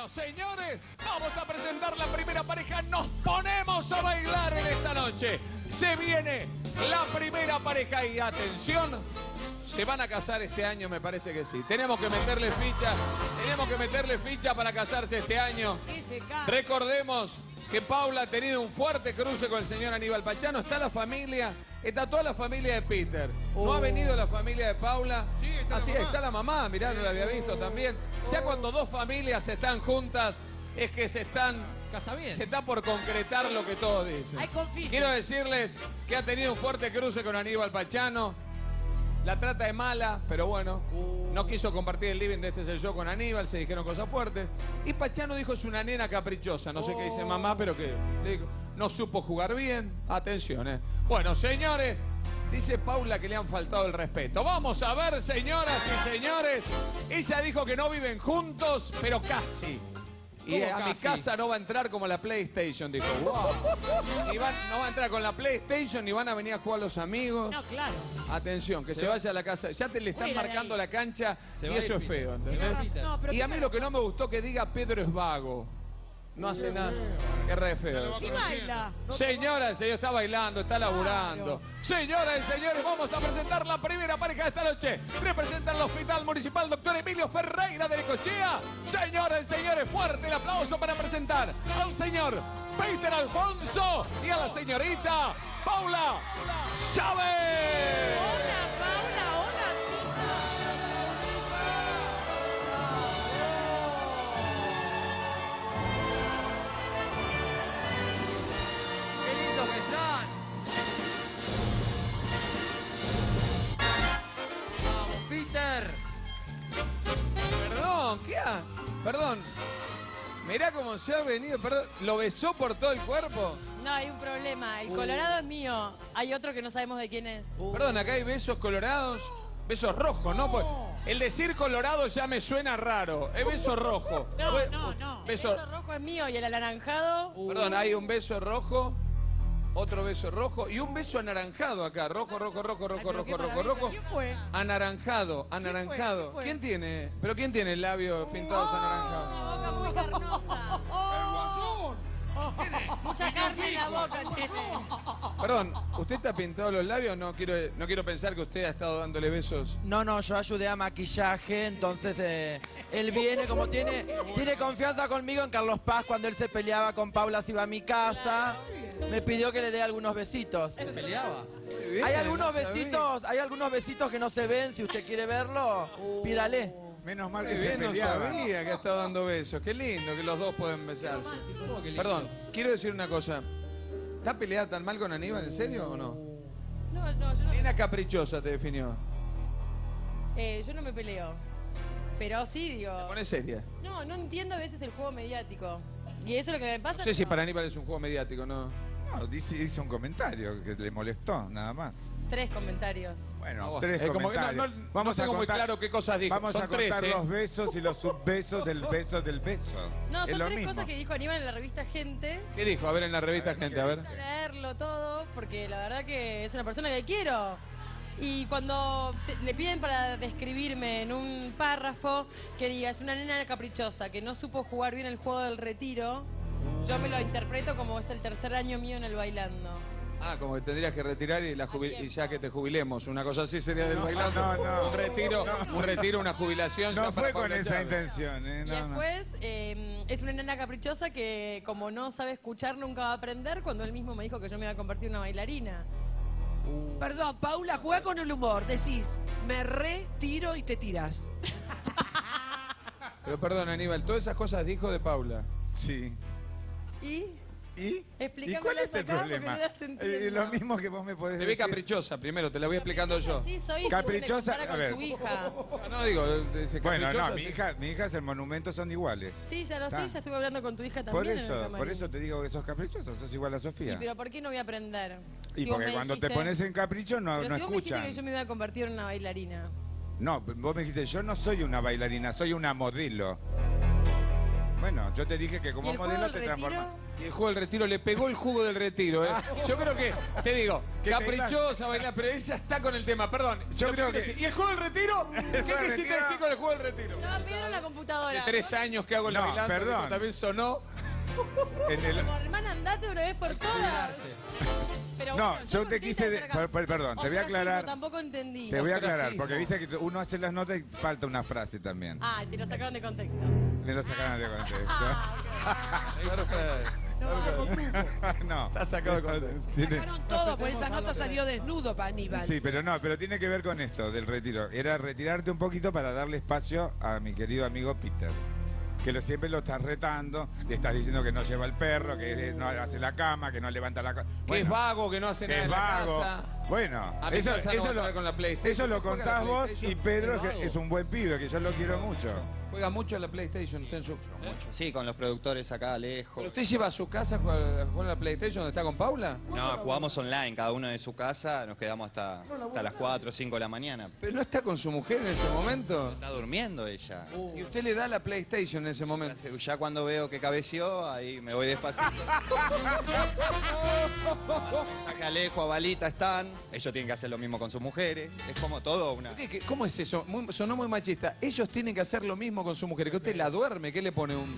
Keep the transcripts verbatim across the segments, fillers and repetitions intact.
Bueno, señores, vamos a presentar la primera pareja. Nos ponemos a bailar en esta noche. Se viene la primera pareja y atención, se van a casar este año, me parece que sí. Tenemos que meterle ficha, tenemos que meterle ficha para casarse este año. Recordemos que Paula ha tenido un fuerte cruce con el señor Aníbal Pachano. Está la familia, está toda la familia de Peter. ¿No oh. ha venido la familia de Paula? Sí, está Así la mamá. está la mamá, mirá, no la había visto también. O sea, cuando dos familias están juntas, es que se están... Casa bien. Se está por concretar lo que todos dicen. Hay confite. Quiero decirles que ha tenido un fuerte cruce con Aníbal Pachano. La trata de mala, pero bueno, uh. no quiso compartir el living de Este Es el Show con Aníbal, se dijeron cosas fuertes. Y Pachano dijo es una nena caprichosa, no sé oh. qué dice mamá, pero que le digo, no supo jugar bien. Atención, eh. Bueno, señores, dice Paula que le han faltado el respeto. Vamos a ver, señoras y señores. Ella dijo que no viven juntos, pero casi. Y a casi? mi casa no va a entrar como la PlayStation, dijo. Wow. Y van, no va a entrar con la PlayStation ni van a venir a jugar los amigos. No, claro. Atención, que se, se vaya a la casa. Ya te le están marcando la cancha se y eso es feo, ¿entendés? No, y a mí lo que no me gustó que diga Pedro es vago. No hace nada. Qué re feo. Sí baila. Señora, el señor está bailando, está laburando. Señoras y señores, vamos a presentar la primera pareja de esta noche. Representa el Hospital Municipal Doctor Emilio Ferreira de Necochea. Señoras y señores, fuerte el aplauso para presentar al señor Peter Alfonso y a la señorita Paula Chávez. Hola, Paula, hola. Que están. Vamos, Peter. Perdón, ¿qué ha? Perdón. Mirá cómo se ha venido, perdón. ¿Lo besó por todo el cuerpo? No, hay un problema. El colorado es mío. Hay otro que no sabemos de quién es. Uh. Perdón, acá hay besos colorados. Besos rojos, ¿no? Pues el decir colorado ya me suena raro. Es beso rojo. No, no, no. Beso... El beso rojo es mío y el anaranjado... Uh. Perdón, hay un beso rojo. Otro beso rojo y un beso anaranjado acá. Rojo, rojo, rojo, rojo, Ay, rojo, rojo, rojo. ¿Quién fue? Anaranjado, anaranjado. ¿Quién, fue? ¿Quién tiene? ¿Pero quién tiene el labio pintados oh, anaranjados? Una boca muy carnosa. ¡El guasón! Mucha carne en la boca tiene. Perdón, ¿usted está pintado los labios? No quiero, no quiero pensar que usted ha estado dándole besos. No, no, yo ayudé a maquillaje, entonces eh, él viene, como tiene, tiene confianza conmigo en Carlos Paz, cuando él se peleaba con Paula se iba a mi casa, me pidió que le dé algunos besitos. ¿Se peleaba? Bien, Hay algunos no besitos, hay algunos besitos que no se ven, si usted quiere verlo, pídale. Menos mal que Qué se bien, no peleaba. sabía que ha estado dando besos. Qué lindo que los dos pueden besarse. Perdón, quiero decir una cosa. ¿Está peleada tan mal con Aníbal, en serio o no? No, no, yo no, Nena caprichosa te definió. eh, yo no me peleo. Pero sí, digo... ¿Te pones seria? No, no entiendo a veces el juego mediático. Y eso es lo que me pasa... No sé si para Aníbal es un juego mediático, ¿no? No, dice, hizo un comentario que le molestó, nada más. Tres comentarios. Bueno, Ah, tres es como que no- comentarios. no- no vamos tengo a muy contar, claro qué cosas dijo. Vamos Son a contar tres, ¿eh? los besos y los subbesos del beso del beso. No, Es son lo tres mismo. cosas que dijo Aníbal en la revista Gente. ¿Qué dijo? A ver en la revista, A ver, gente, a ver. A leerlo todo, porque la verdad que es una persona que quiero. Y cuando te- le piden para describirme en un párrafo que diga es una nena caprichosa que no supo jugar bien el juego del retiro, yo me lo interpreto como es el tercer año mío en el bailando. Ah, como que tendrías que retirar y, la jubil- y ya que te jubilemos. Una cosa así sería del No, bailando. no, no. Un retiro, No. un retiro, una jubilación. No ya fue para con Paula esa Chávez. intención. ¿eh? Y No, no. después eh, es una nena caprichosa que como no sabe escuchar nunca va a aprender cuando él mismo me dijo que yo me iba a convertir en una bailarina. Perdón, Paula, juega con el humor. Decís, me retiro y te tiras. Pero perdón, Aníbal, todas esas cosas dijo de Paula. Sí. ¿Y? ¿Y? Explícamelas ¿Y cuál es el acá porque problema? no las entiendo. Eh, lo mismo que vos me podés Te vi decir. caprichosa, primero, te la voy explicando yo. Sí, soy Caprichosa, según le compara a con ver. su hija. No, no digo, dice Bueno, caprichosa. no, mi sí. hija, mi hija, el monumento son iguales. Sí, ya lo sé, Está. ya estuve hablando con tu hija también. Por en el eso, camarín. por eso te digo que sos caprichosa, sos igual a Y Sofía. pero ¿por qué no voy a aprender? Y Si vos porque me cuando te dijiste- pones en capricho no, Pero no si vos me dijiste escuchan. que yo me iba a convertir en una bailarina. No, vos me dijiste, yo no soy una bailarina, soy una modelo. Bueno, yo te dije que ¿Y como el juego modelo del te retiro? transformas. Y el juego del retiro, le pegó el jugo del retiro, ¿eh? Yo creo que, te digo, Que te caprichosa, bailar, pero ella está con el tema, perdón. Yo Lo creo quiero que- decir, ¿y el juego del retiro? ¿Qué juego del quisiste retiro? decir con el juego del retiro? No, Pedro en la computadora. Hace tres años que hago el No, bailando, perdón. esto también sonó. En el- Como hermana, andate una vez por todas. Pero No, bueno, yo te contenta quise de de- estar acá. per- per- perdón, te voy a Ostracismo, aclarar. Tampoco entendí. Te voy a aclarar, Ostracismo. porque viste que uno hace las notas y falta una frase también. Ah, te lo sacaron de contexto. Me lo sacaron de contexto. Claro que No. está sacado de contexto. Tiene- Sacaron todo, por esa nota salió desnudo para Aníbal. Sí, pero no, pero tiene que ver con esto del retiro. Era retirarte un poquito para darle espacio a mi querido amigo Peter. Que lo, siempre lo estás retando, le estás diciendo que no lleva el perro, que no hace la cama, que no levanta la cama. Que es vago, que no hace que nada es en la vago. casa. Bueno, A mi eso, casa no eso, va a lo, estar con la PlayStation. eso lo Juega contás la vos PlayStation, y Pedro es que vago. es un buen pibe, que yo lo quiero mucho. Juega mucho a la PlayStation, usted en su... Sí, con los productores acá lejos. ¿Pero usted lleva a su casa a jugar a jugar a la PlayStation donde está con Paula? No, jugamos online, cada uno de su casa, nos quedamos hasta, hasta las cuatro o cinco de la mañana. ¿Pero no está con su mujer en ese momento? Está durmiendo ella. Y usted le da la PlayStation en ese momento. Ya cuando veo que cabeció, ahí me voy despacito. Mensaje a Alejo, a Balita están. Ellos tienen que hacer lo mismo con sus mujeres. Es como todo una... ¿Qué- qué- ¿Cómo es eso? Muy- sonó muy machista. Ellos tienen que hacer lo mismo con su mujer. Que usted la duerme, ¿qué le pone un...?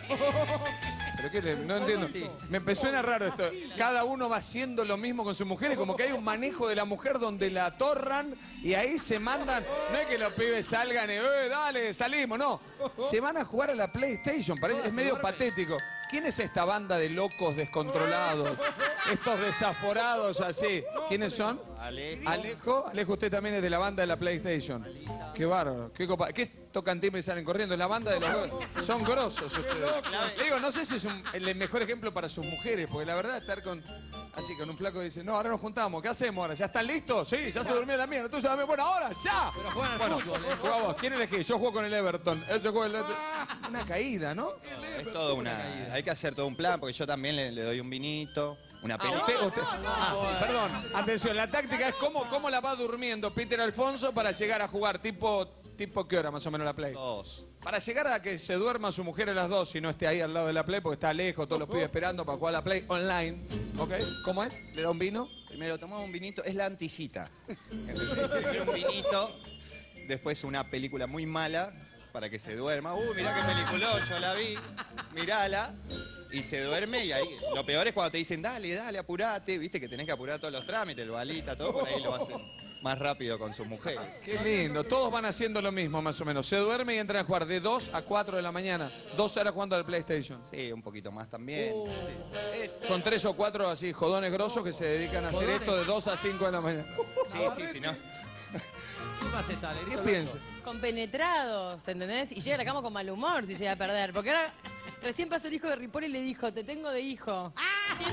¿Pero qué le- No entiendo. Me me suena raro esto. Cada uno va haciendo lo mismo con su mujer y como que hay un manejo de la mujer donde la atorran y ahí se mandan... No es que los pibes salgan y, eh, dale, salimos, no. Se van a jugar a la PlayStation. Parece, es medio patético. ¿Quién es esta banda de locos descontrolados? Estos desaforados así. ¿Quiénes son? Alejo. Alejo, Alejo, usted también es de la banda de la PlayStation. Qué bárbaro, qué copa. ¿Qué tocan timbre y salen corriendo? Es la banda de los... Son grosos ustedes. Le digo, no sé si es un- el mejor ejemplo para sus mujeres, porque la verdad estar con... Así, con un flaco que dice, no, ahora nos juntamos, ¿qué hacemos ahora? ¿Ya están listos? Sí, ya se durmió la mía, tú se durmió, bueno, ahora, ya. Pero juegan al Bueno, fútbol, ¿eh? juega vos. ¿Quién elegí? Yo juego con el Everton. Él juega el otro. Una caída, ¿no? Es todo una... Hay que hacer todo un plan, porque yo también le, le doy un vinito, una Ah, pelota. usted, usted. Ah, perdón, atención, la táctica es cómo, cómo la va durmiendo Peter Alfonso para llegar a jugar, tipo, tipo ¿qué hora más o menos la Play? Dos. Para llegar a que se duerma su mujer a las dos y no esté ahí al lado de la Play porque está lejos, todos los pibes esperando para jugar a la Play online. ¿Ok? ¿Cómo es? ¿Le da un vino? Primero tomamos un vinito, es la anticita. Primero un vinito, después una película muy mala para que se duerma. Uh, mirá qué peliculón, yo la vi, mirala. Y se duerme y ahí, lo peor es cuando te dicen, dale, dale, apurate, viste que tenés que apurar todos los trámites, el balita, todo, por ahí lo hacen más rápido con sus mujeres. Qué lindo, todos van haciendo lo mismo más o menos. Se duerme y entran a jugar de dos a cuatro de la mañana. Dos horas jugando al PlayStation. Sí, un poquito más también. sí. Es- Son tres o cuatro así jodones grosos que se dedican a hacer esto de dos a cinco de la mañana. sí, sí, sí, no. ¿Qué más está, ¿Qué Lerito? piensa? Compenetrados, ¿entendés? Y llega a la cama con mal humor si llega a perder. Porque ahora recién pasó el hijo de Ripoll y le dijo, te tengo de hijo. Siete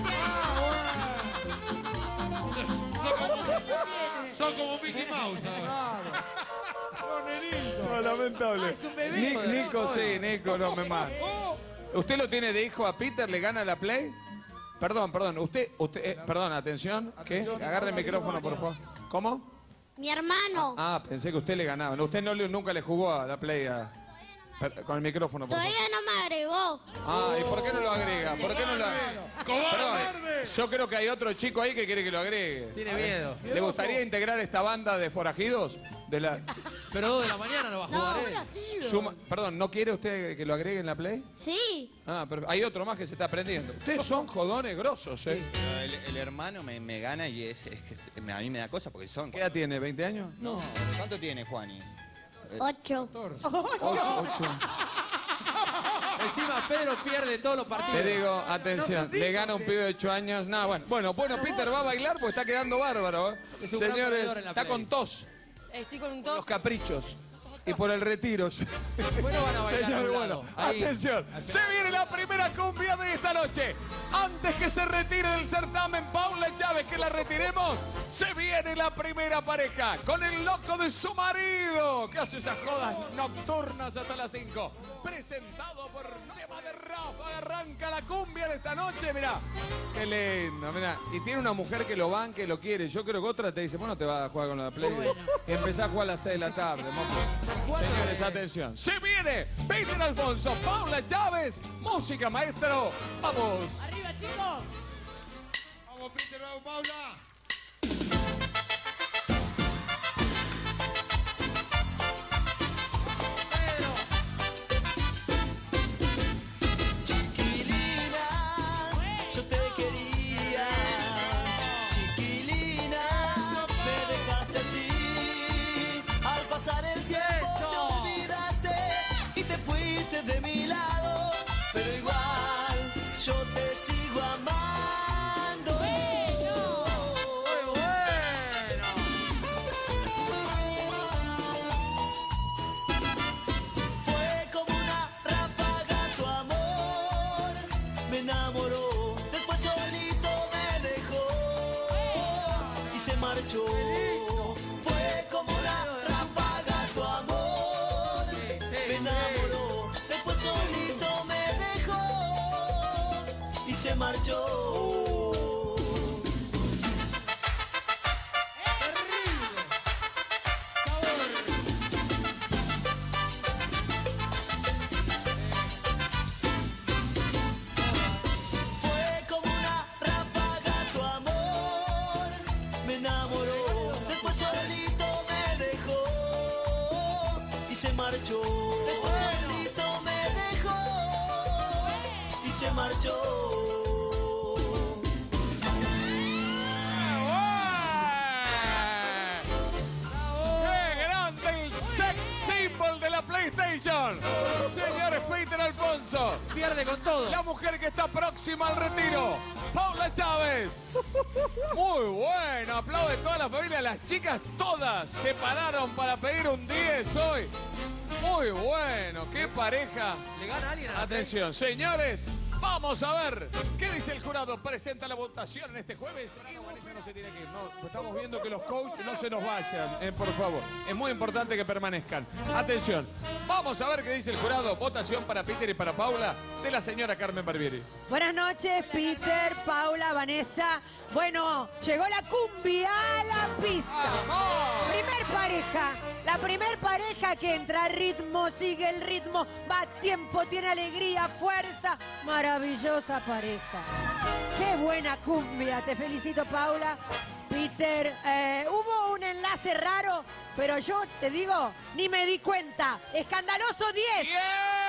Son como Mickey Mouse ahora. No, lamentable. es un bebé. Nico, Nico, sí, Nico, no me mata. ¿Usted lo tiene de hijo a Peter? ¿Le gana la Play? Perdón, perdón, usted, usted, eh, perdón, atención. ¿Qué? Agarre el micrófono, por favor. ¿Cómo? Mi hermano. Ah, pensé que usted le ganaba. No, usted no le- nunca le jugó a la Play a- per- con el micrófono, por favor. Todavía no me agregó. Ah, ¿y por qué no lo agrega? ¿Por qué no lo Perdón, yo creo que hay otro chico ahí que quiere que lo agregue. Tiene miedo. ¿Le gustaría integrar esta banda de forajidos? De la... Pero dos de la mañana no va a jugar él. Suma- Perdón, ¿no quiere usted que lo agregue en la Play? Sí. Ah, pero hay otro más que se está aprendiendo. Ustedes son jodones grosos, ¿eh? Pero El, el hermano me, me gana y es, es que me- a mí me da cosa porque son... ¿Qué edad tiene? ¿veinte años? No, ¿cuánto tiene Juani? Ocho. ocho, ocho. Encima Pedro pierde todos los partidos. Te digo, atención, le gana un pibe de ocho años. Nada, bueno. Bueno, bueno, Peter va a bailar porque está quedando bárbaro. ¿eh? Es un gran Señores, perdedor en la está Play. con tos, Estoy con un por los tos. caprichos y por el retiro. Bueno, van a bailar a Señor, un bueno, lado. Ahí. atención, se viene la primera cumbia de esta noche. Antes que se retire del certamen Paula Chávez, que la retiremos, se viene la primera pareja con el loco de su marido, que hace esas jodas nocturnas hasta las cinco. Presentado por Tema de Rafa, arranca la cumbia de esta noche, mirá. Qué lindo, mirá. Y tiene una mujer que lo banque, que lo quiere. Yo creo que otra te dice, bueno, te vas a jugar con la Play. Y empezás a jugar a las seis de la tarde, mozo. Señores, atención. Se viene Peter Alfonso, Paula Chávez, música, maestro. Vamos. ¡Arriba, chicos! Vamos, Peter, vamos, Paula. Pasar el tiempo, te olvidaste y te fuiste de mi lado, pero igual yo te sigo amando. ¡Muy bueno! Fue como una ráfaga tu amor, me enamoró, después solito me dejó y se marchó. Fue como una ráfaga tu amor, me enamoró, después solito me dejó y se marchó. Fue como una ráfaga tu amor, me enamoró, después solito me dejó y se marchó. Después solito me dejó y se marchó. ¡Qué grande el sex symbol de la PlayStation! Señores, Peter Alfonso. Pierde con todo. La mujer que está próxima al retiro, Paula Chávez. Muy bueno, aplaude toda la familia. Las chicas todas se pararon para pedir un diez hoy. Muy bueno, qué pareja. ¿Le gana alguien a la Atención, señores, vamos a ver qué dice el jurado. Presenta la votación en este jueves. Y Vanessa no se tiene que ir, no, pues estamos viendo que los coaches no se nos vayan, eh, por favor. Es muy importante que permanezcan. Atención, vamos a ver qué dice el jurado. Votación para Peter y para Paula de la señora Carmen Barbieri. Buenas noches, Peter, Paula, Vanessa. Bueno, llegó la cumbia a la pista. Primer pareja, la primer pareja que entra al ritmo, sigue el ritmo, va a tiempo, tiene alegría, fuerza. Maravillosa pareja. Qué buena cumbia, te felicito, Paula. Peter, eh, hubo un enlace raro, pero yo te digo, ni me di cuenta. Escandaloso diez. ¡Bien!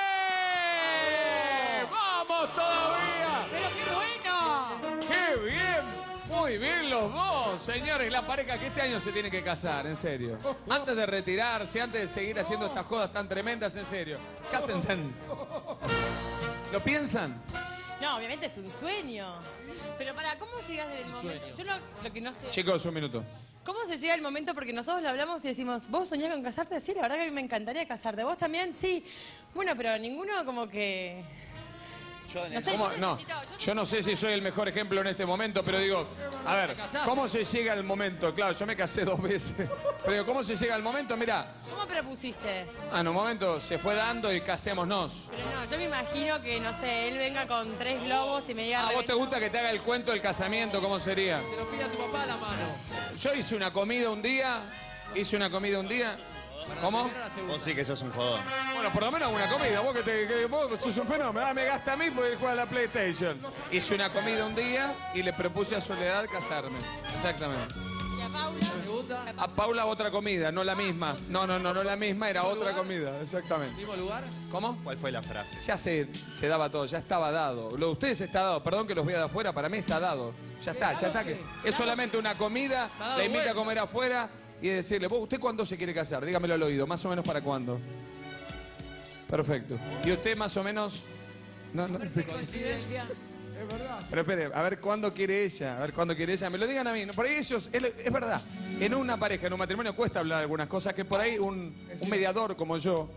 ¡Vamos todavía! ¡Pero qué bueno! ¡Qué bien! Muy bien los dos, señores. La pareja que este año se tiene que casar, en serio. Antes de retirarse, antes de seguir haciendo estas jodas tan tremendas, en serio. Cásense. ¿Lo piensan? No, obviamente es un sueño. Pero para, ¿cómo llegas del momento? sueño. Yo no, lo que no sé. Chicos, un minuto. ¿Cómo se llega el momento? Porque nosotros lo hablamos y decimos, ¿vos soñás con casarte? Sí, la verdad que a mí me encantaría casarte. ¿Vos también? Sí. Bueno, pero ninguno como que... Yo en No el- sé, ¿Cómo? yo No, necesito- yo yo no sé si soy el mejor ejemplo en este momento, pero digo, a ver, ¿cómo se llega al momento? Claro, yo me casé dos veces, pero digo, ¿cómo se llega al momento? Mira, ¿Cómo propusiste? en un momento se fue dando y casémonos. Pero no, yo me imagino que, no sé, él venga con tres globos y me diga... ¿A vos te "Rebeca, gusta que te haga el cuento del casamiento? ¿Cómo sería? Se lo pide a tu papá a la mano. Yo hice una comida un día, hice una comida un día. ¿Cómo? Vos sí que sos un jodón. Bueno, por lo menos una comida. Vos que, te, que vos sos un fenómeno. Ah, me gasta a mí porque él juega a la PlayStation. Hice una comida un día y le propuse a Soledad casarme. Exactamente. ¿Y a Paula? Segunda, A Paula otra comida, no la misma. No, no, no, no la misma, era otra comida. Exactamente. mismo lugar. ¿Cómo? ¿Cuál fue la frase? Ya se, se daba todo, ya estaba dado. Lo de ustedes está dado, perdón que los vea de afuera, para mí está dado. Ya está, ya está. Que es solamente una comida, dado la invita a vuelta. comer afuera y decirle, "¿Vos, ¿usted cuándo se quiere casar? Dígamelo al oído, más o menos para cuándo." Perfecto. ¿Y usted más o menos? No, no. Coincidencia. Pero espere, a ver cuándo quiere ella, a ver cuándo quiere ella. Me lo digan a mí. Por ahí ellos, es, es verdad, en una pareja, en un matrimonio cuesta hablar algunas cosas que por ahí un, un mediador como yo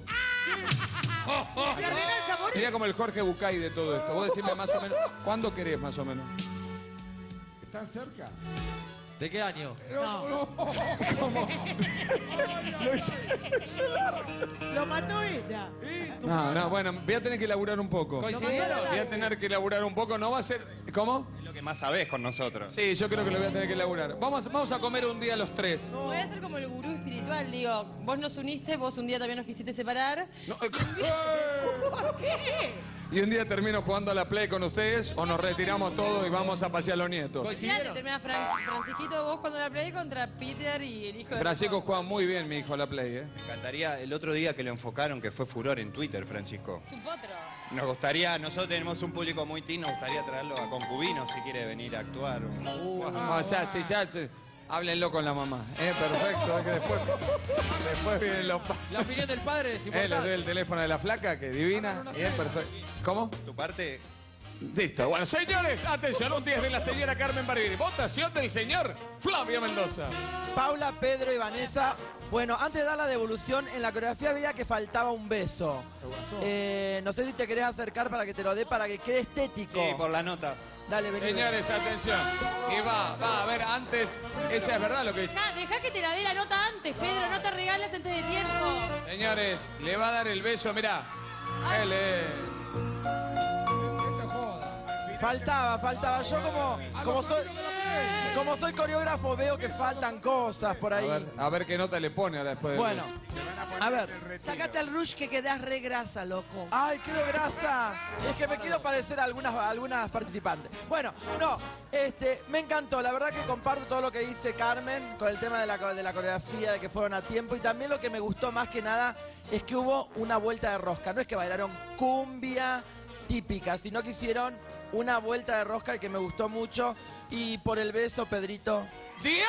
sería como el Jorge Bucay de todo esto. Vos decirle más o menos, ¿cuándo querés más o menos? ¿Están cerca? ¿De qué año? Lo mató ella. No, no, bueno, voy a tener que laburar un poco. ¿Coincidieron? Voy a tener que laburar un poco, no va a ser... ¿Cómo? Es lo que más sabés con nosotros. Sí, yo creo que lo voy a tener que laburar. Vamos, vamos a comer un día los tres. Voy a ser como el gurú espiritual, digo, vos nos uniste, vos un día también nos quisiste separar. No, eh, ¿Por qué? Y un día termino jugando a la Play con ustedes o nos retiramos todos y vamos a pasear a los nietos. Fíjate, termina Fran, Francisquito, vos jugando a la Play contra Peter y el hijo de... Francisco juega muy bien, mi hijo, a la Play, ¿eh? Me encantaría el otro día que lo enfocaron, que fue furor en Twitter, Francisco. Es un potro. Nos gustaría, nosotros tenemos un público muy teen, nos gustaría traerlo a Concubino si quiere venir a actuar. Uh, no, ya, sí, ya, sí. Háblenlo con la mamá. Eh, perfecto, es que después, después vienen los padres. La opinión del padre es Eh, importante. les doy el teléfono de la flaca, que divina. Bien, perfecto. ¿Cómo? Tu parte... Listo. Bueno, señores, atención, un diez de la señora Carmen Barbieri. Votación del señor Flavio Mendoza. Paula, Pedro y Vanessa. Bueno, antes de dar la devolución, en la coreografía veía que faltaba un beso. Eh, no sé si te querés acercar para que te lo dé, para que quede estético. Sí, por la nota. Dale, vení. Señores, atención. Y va, va, a ver, antes, esa es verdad lo que dice. Dejá, dejá que te la dé la nota antes, Pedro, no te regales antes de tiempo. Señores, le va a dar el beso, mirá. Él es... Faltaba, faltaba. Yo como, como, soy, como soy coreógrafo veo que faltan cosas por A ahí. ver, a ver qué nota le pone ahora después del Bueno, beso. a ver. Sacate el rush que quedás re grasa, loco. Ay, quedo grasa. Es que me quiero parecer a algunas, a algunas participantes. Bueno, no, este, me encantó. La verdad que comparto todo lo que dice Carmen con el tema de la, de la coreografía, de que fueron a tiempo. Y también lo que me gustó más que nada es que hubo una vuelta de rosca. No es que bailaron cumbia típica, sino que hicieron una vuelta de rosca que me gustó mucho. Y por el beso, Pedrito. ¡Diez!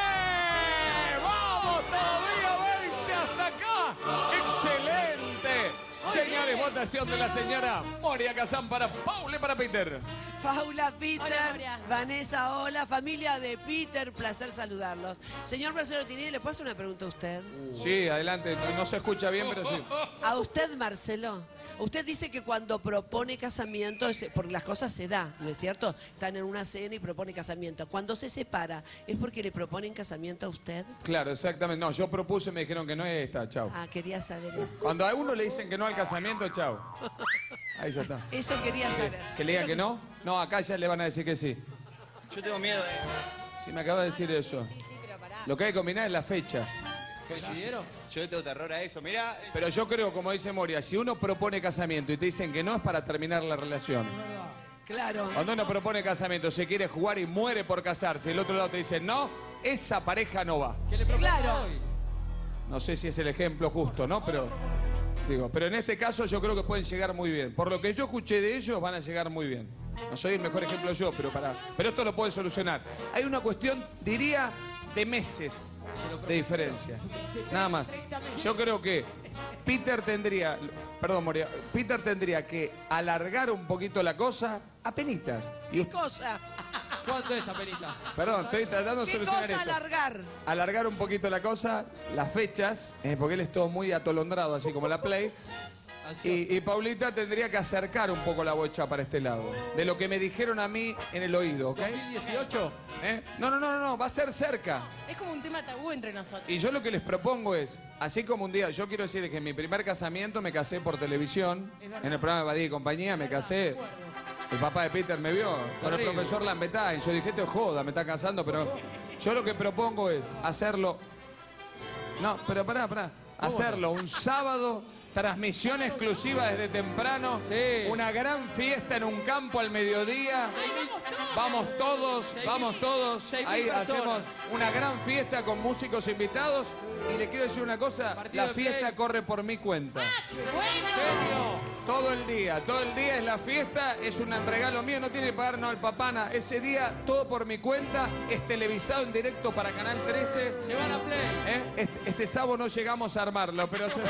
¡Vamos todavía! ¡veinte hasta acá! ¡Excelente! Señores, votación de la señora Moria Kazán para Paula y para Peter. Paula, Peter, Hola, Moria. Vanessa, hola, familia de Peter, placer saludarlos. Señor Marcelo Tinelli, ¿le puedo hacer una pregunta a usted? Sí, adelante. No, no se escucha bien, pero sí. A usted, Marcelo, usted dice que cuando propone casamiento, es porque las cosas se da, ¿no es cierto? Están en una cena y propone casamiento. Cuando se separa, ¿es porque le proponen casamiento a usted? Claro, exactamente. No, yo propuse y me dijeron que no es esta. Chau. Ah, quería saber eso. Cuando a uno le dicen que no al casamiento, chau. Ahí ya está. Eso quería saber. ¿Que le digan que no? No, acá ya le van a decir que sí. Yo tengo miedo de... Sí, me acaba de decir eso. Lo que hay que combinar es la fecha. ¿Coincidieron? Yo tengo terror a eso. Mirá, Pero yo creo, como dice Moria, si uno propone casamiento y te dicen que no, es para terminar la relación. Claro. Cuando uno propone casamiento, se quiere jugar y muere por casarse, y el otro lado te dice no, esa pareja no va. ¿Qué le propongo Claro. hoy? No sé si es el ejemplo justo, ¿no? Pero digo, pero en este caso yo creo que pueden llegar muy bien. Por lo que yo escuché de ellos, van a llegar muy bien. No soy el mejor ejemplo yo, pero para, pero esto lo pueden solucionar. Hay una cuestión, diría, de meses de diferencia. Nada más. Yo creo que Peter tendría, perdón, Moria, Peter tendría que alargar un poquito la cosa a penitas. Y ¿Qué cosa? ¿Cuánto es, apenitas? Perdón, estoy tratando de ¿Qué solucionar cosa esto. alargar? Alargar un poquito la cosa, las fechas, eh, porque él es todo muy atolondrado, así como la Play. Y, y Paulita tendría que acercar un poco la bocha para este lado. De lo que me dijeron a mí en el oído, ¿ok? ¿dos mil dieciocho? ¿Eh? No, no, no, no, no, va a ser cerca. Es como un tema tabú entre nosotros. Y yo lo que les propongo es, así como un día, yo quiero decir que en mi primer casamiento me casé por televisión, en el programa de Badía y compañía, me casé. El papá de Peter me vio con el Terrible. profesor Lambetain. Yo dije, te joda, me está casando, pero yo lo que propongo es hacerlo. No, pero pará, pará. Hacerlo un sábado, transmisión exclusiva desde temprano, Sí. una gran fiesta en un campo al mediodía. Vamos todos, vamos todos. seis mil Ahí personas. hacemos una gran fiesta con músicos invitados. Y le quiero decir una cosa, Partido la de fiesta play. corre por mi cuenta. ¡Genio! Todo el día, todo el día es la fiesta, es un regalo mío, no tiene que pagar no al papana. Ese día, todo por mi cuenta, es televisado en directo para Canal trece. Lleva la play. ¿Eh? Este, este sábado no llegamos a armarlo, pero... se-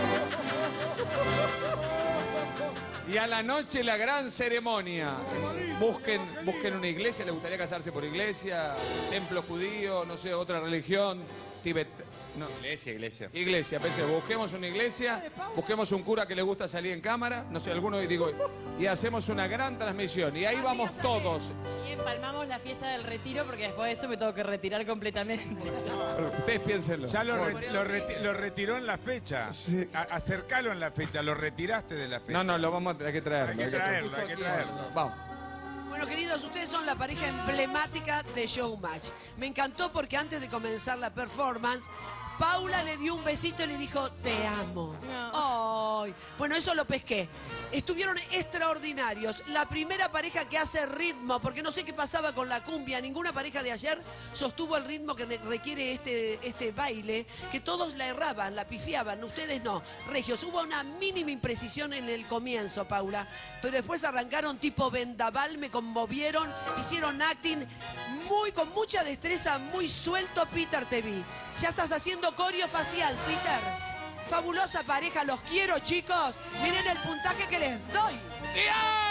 Y a la noche la gran ceremonia. Busquen, busquen una iglesia, les gustaría casarse por iglesia, templo judío, no sé, otra religión, Tibet... No. Iglesia, iglesia. Iglesia, pensé, busquemos una iglesia, busquemos un cura que le gusta salir en cámara, no sé, alguno y digo, y hacemos una gran transmisión. Y ahí vamos todos. Y empalmamos la fiesta del retiro porque después de eso me tengo que retirar completamente. Ustedes piénsenlo. Ya lo, re- lo reti- lo retiró en la fecha. A- acercalo en la fecha, lo retiraste de la fecha. No, no, lo vamos a hay que traerlo. Hay que traerlo, hay que traerlo. Vamos. Bueno, queridos, ustedes son la pareja emblemática de Showmatch. Me encantó porque antes de comenzar la performance, Paula le dio un besito y le dijo, te amo. No. Ay. Bueno, eso lo pesqué. Estuvieron extraordinarios. La primera pareja que hace ritmo, porque no sé qué pasaba con la cumbia. Ninguna pareja de ayer sostuvo el ritmo que requiere este, este baile, que todos la erraban, la pifiaban. Ustedes no. Regios, hubo una mínima imprecisión en el comienzo, Paula. Pero después arrancaron tipo vendaval, me conmovieron, hicieron acting muy, con mucha destreza, muy suelto. Peter, te vi. Ya estás haciendo coreo facial, Peter. Fabulosa pareja, los quiero, chicos. Miren el puntaje que les doy. ¡Bien!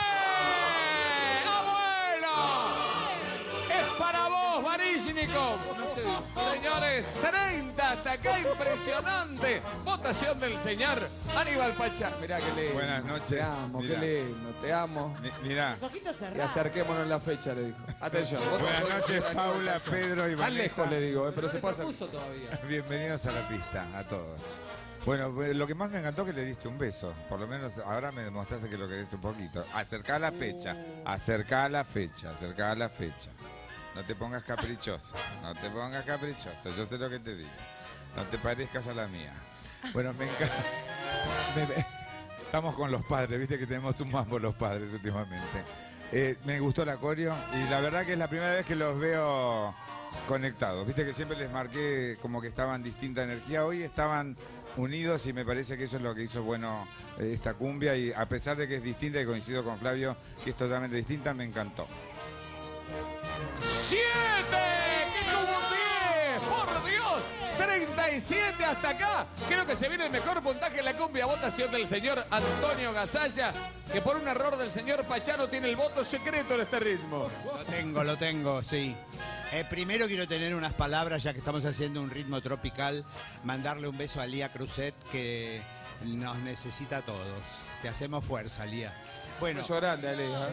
¡Ah, bueno! Es para vos, Baryshnikov. No sé. Señores, treinta hasta acá, impresionante. Votación del señor Aníbal Pachano. Mirá que lindo. Buenas noches. Te amo, Mirá. qué lindo, te amo. Mi- Mirá. Y acerquémonos en la fecha, le dijo. Atención. Buenas noches, Paula, Pedro y Más Vanessa. lejos le digo, eh, pero se pasa. todavía. Bienvenidos a la pista, a todos. Bueno, lo que más me encantó es que le diste un beso. Por lo menos ahora me demostraste que lo querés un poquito. Acercá la fecha, acercá la fecha, acercá la fecha. No te pongas caprichosa, no te pongas caprichosa. Yo sé lo que te digo. No te parezcas a la mía. Bueno, me encanta. me- me- Estamos con los padres, viste que tenemos un mambo los padres últimamente. Eh, me gustó la coreo y la verdad que es la primera vez que los veo conectados. Viste que siempre les marqué como que estaban distinta energía. Hoy estaban unidos y me parece que eso es lo que hizo bueno eh, esta cumbia. Y a pesar de que es distinta y coincido con Flavio que es totalmente distinta, me encantó. ¡Siete! ¡Que como diez! ¡Por Dios! treinta y siete hasta acá. Creo que se viene el mejor puntaje en la cumbia. Votación del señor Antonio Gasalla, que por un error del señor Pachano tiene el voto secreto en este ritmo. Lo tengo, lo tengo, sí. Eh, primero quiero tener unas palabras, ya que estamos haciendo un ritmo tropical, mandarle un beso a Lía Cruzet, que nos necesita a todos. Te hacemos fuerza, Lía. Bueno, Un beso grande, Lía.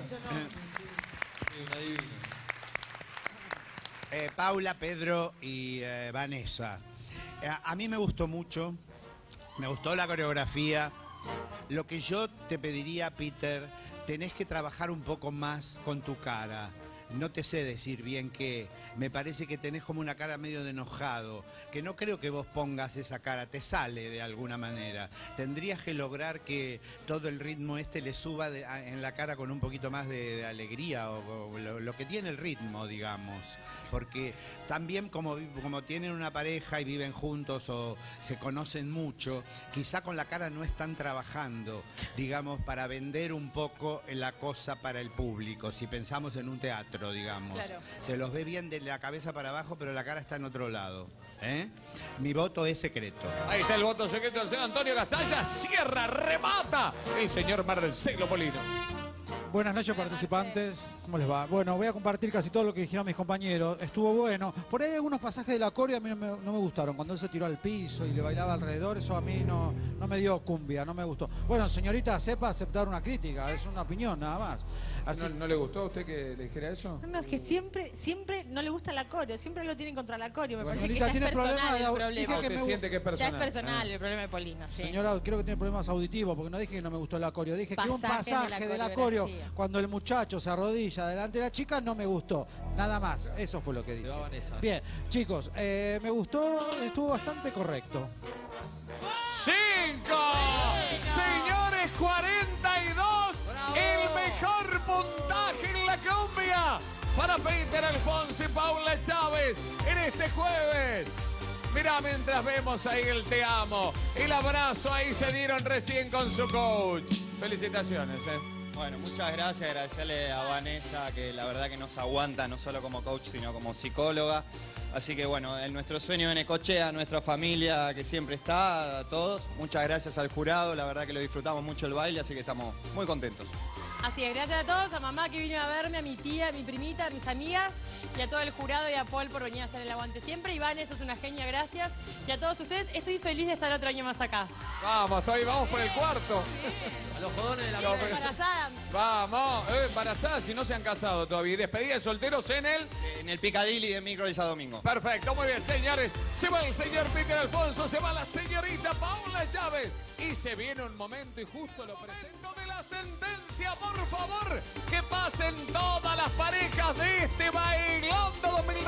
eh, Paula, Pedro y eh, Vanessa. Eh, a mí me gustó mucho, me gustó la coreografía. Lo que yo te pediría, Peter, tenés que trabajar un poco más con tu cara. No te sé decir bien qué. Me parece que tenés como una cara medio de enojado, que no creo que vos pongas esa cara, te sale de alguna manera. Tendrías que lograr que todo el ritmo este le suba de- a- en la cara con un poquito más de, de alegría o, o lo, lo que tiene el ritmo, digamos. Porque también como, vi- como tienen una pareja y viven juntos o se conocen mucho, quizá con la cara no están trabajando, digamos, para vender un poco la cosa para el público. Si pensamos en un teatro, digamos. Claro. Se los ve bien de la cabeza para abajo, pero la cara está en otro lado. ¿eh? Mi voto es secreto. Ahí está el voto secreto del señor Antonio Gasalla. Cierra, remata el señor Marcelo Polino. Buenas noches, participantes. ¿Cómo les va? Bueno, voy a compartir casi todo lo que dijeron mis compañeros. Estuvo bueno. Por ahí hay algunos pasajes de la coreo a mí no me, no me gustaron. Cuando él se tiró al piso y le bailaba alrededor, eso a mí no, no me dio cumbia, no me gustó. Bueno, señorita, sepa aceptar una crítica, es una opinión nada más. Así- ¿No, no le gustó a usted que le dijera eso? No, no, es que siempre, siempre no le gusta la coreo, siempre algo tienen contra la coreo. Me Bueno, parece que ahorita ya es tiene personal problema de el au- problema. dije que ¿Usted me- siente que es Ya personal? es personal Ah. el problema de Polino, sí. Señora, creo que tiene problemas auditivos, porque no dije que no me gustó la coreo. Dije que un Pasajes de la pasaje de la coreo, coreografía. cuando el muchacho se arrodilla delante de la chica, no me gustó. Nada más. Eso fue lo que dije. Bien, chicos, eh, me gustó, estuvo bastante correcto. ¡Cinco! Señores, cuarenta y dos. El mejor puntaje en la cumbia para Peter Alfonso y Paula Chávez en este jueves. Mirá, mientras vemos ahí el te amo, el abrazo ahí se dieron recién con su coach. Felicitaciones, eh. Bueno, muchas gracias, agradecerle a Vanessa, que la verdad que nos aguanta no solo como coach, sino como psicóloga. Así que bueno, en nuestro sueño de Necochea, nuestra familia que siempre está, a todos. Muchas gracias al jurado, la verdad que lo disfrutamos mucho el baile, así que estamos muy contentos. Así es, gracias a todos, a mamá que vino a verme, a mi tía, a mi primita, a mis amigas y a todo el jurado y a Paul por venir a hacer el aguante siempre. Iván, eso es una genia, gracias. Y a todos ustedes, estoy feliz de estar otro año más acá. Vamos, estoy, vamos por el cuarto. A los jodones de la No, boca. pero- Embarazada. Vamos, eh, embarazadas si no se han casado todavía. Despedida de solteros en el... En el Picadilly de Micro y Domingo. Perfecto, muy bien, señores. Se va el señor Peter Alfonso, se va la señorita Paula Chávez. Y se viene un momento, y justo lo presento, de la sentencia, por favor. Que pasen toda la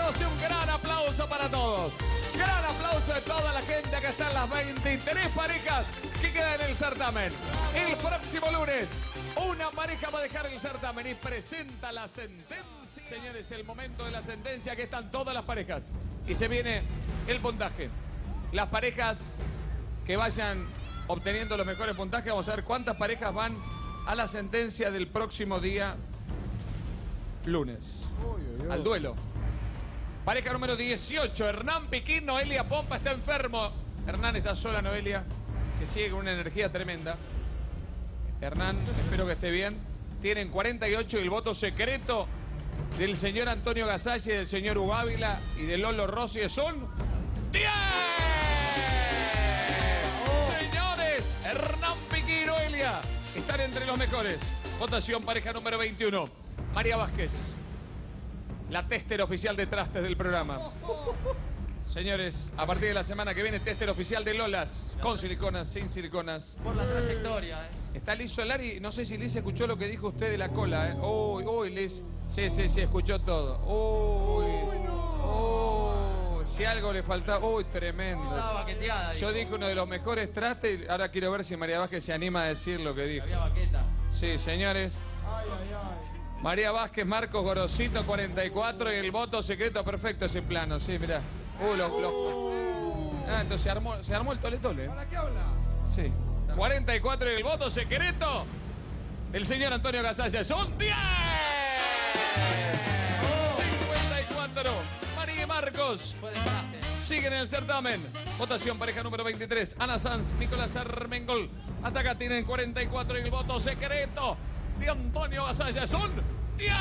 todos y un gran aplauso para todos. Gran aplauso de toda la gente que está en las veintitrés parejas que quedan en el certamen. El próximo lunes, una pareja va a dejar el certamen y presenta la sentencia. Señores, el momento de la sentencia, que están todas las parejas. Y se viene el puntaje. Las parejas que vayan obteniendo los mejores puntajes, vamos a ver cuántas parejas van a la sentencia del próximo día lunes. Al duelo. Pareja número dieciocho, Hernán Piquín, Noelia Pompa está enfermo. Hernán está sola, Noelia, que sigue con una energía tremenda. Hernán, espero que esté bien. Tienen cuarenta y ocho y el voto secreto del señor Antonio Gasalle, del señor Hugo Ávila y de Lolo Rossi son diez. Señores, Hernán Piquín y Noelia están entre los mejores. Votación pareja número veintiuno. María Vázquez, la tester oficial de trastes del programa. Señores, a partir de la semana que viene, tester oficial de Lolas, con siliconas, sin siliconas. Por la trayectoria, ¿eh? Está Liz Solari, no sé si Liz escuchó lo que dijo usted de la cola, ¿eh? Uy, uy, Liz. Sí, sí, sí, escuchó todo. Uy, uy, si algo le faltaba. Uy, tremendo. Estaba baqueteada, Yo dijo. dije uno de los mejores trastes y ahora quiero ver si María Vázquez se anima a decir lo que dijo. Había baqueta. Sí, señores. Ay, ay, ay. María Vázquez, Marcos Gorosito, cuarenta y cuatro y el voto secreto perfecto ese plano, sí, mirá. Uh, los, los... Ah, entonces se armó, se armó el tole tole. ¿Para qué hablas? Sí. cuarenta y cuatro y el voto secreto del señor Antonio Gasalle son diez. cincuenta y cuatro. María y Marcos siguen en el certamen. Votación pareja número veintitrés. Ana Sanz, Nicolás Armengol. Hasta acá tienen cuarenta y cuatro y el voto secreto de Antonio Gasalle son diez.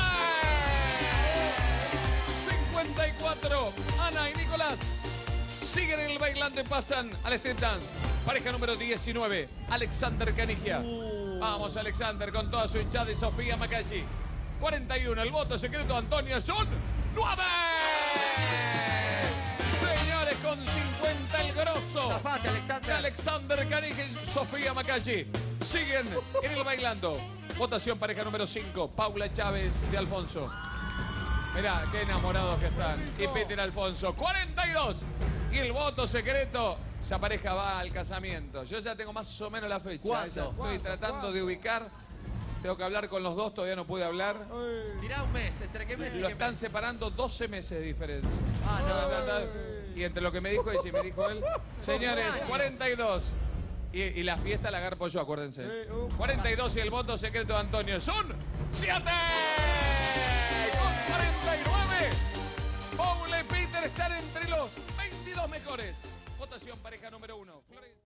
cincuenta y cuatro. Ana y Nicolás siguen en el bailando y pasan al street dance. Pareja número diecinueve. Alexander Canigia. Vamos, Alexander, con toda su hinchada y Sofía Macalli. cuarenta y uno. El voto secreto de Antonio son nueve. Señores, con cincuenta el grosso. Zafate, Alexander. Alexander Canigia y Sofía Macalli siguen en el bailando. Votación pareja número cinco. Paula Chávez de Alfonso. Mirá, qué enamorados que están. Y Peter Alfonso. cuarenta y dos. Y el voto secreto. Esa pareja va al casamiento. Yo ya tengo más o menos la fecha. ¿Cuánto? Ya estoy ¿Cuánto? tratando ¿Cuánto? de ubicar. Tengo que hablar con los dos. Todavía no pude hablar. Tirá un mes. ¿Entre qué mes y Lo qué están mes? separando doce meses de diferencia. Ah, no. Ta, ta, ta. Y entre lo que me dijo ella y me dijo él. Señores, cuarenta y dos. Y, y la fiesta la agarpo yo, acuérdense. cuarenta y dos y el voto secreto de Antonio son siete. Con cuarenta y nueve. Paula y Peter están entre los veintidós mejores. Votación pareja número uno. Florencia.